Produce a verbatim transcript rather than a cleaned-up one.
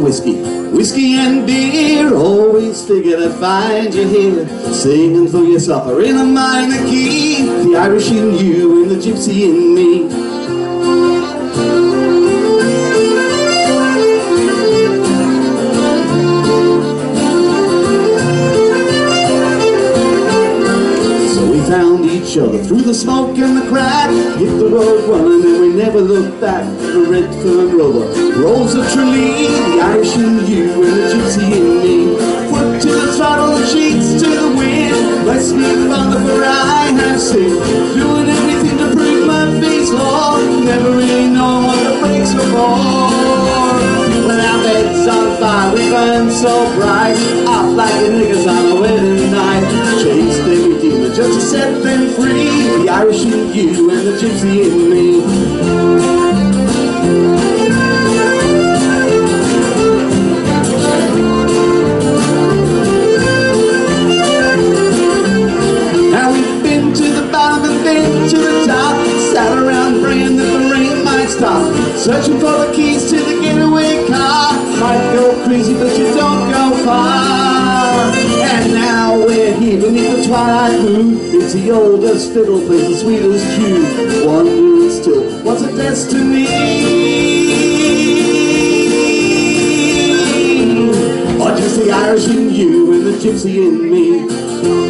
whiskey. Whiskey and beer, always figured I'd find you here, singing for your supper in a minor key. The Irish in you and the gypsy in me. Found each other through the smoke and the crack, hit the road running and we never looked back. The red fern rover rolls of Tralee, the Irish in you and the gypsy in me. Foot to the throttle, cheeks to the wind, bless me Father for I have sinned, doing everything to prove my faith's law, never really knowing what the brakes were for. When our bed's on fire we burn so bright, off like the niggas on a wedding night, chased every demon just to set them free, the Irish in you and the gypsy in me. Now we've been to the bottom and been to the top, sat around praying that the rain might stop, searching for the keys to the getaway car. Might go crazy but you don't go far. And now we're here beneath the twilight moon, it's the oldest fiddle plays the sweetest tune, wondering still what's a destiny, or just the Irish in you and the gypsy in me.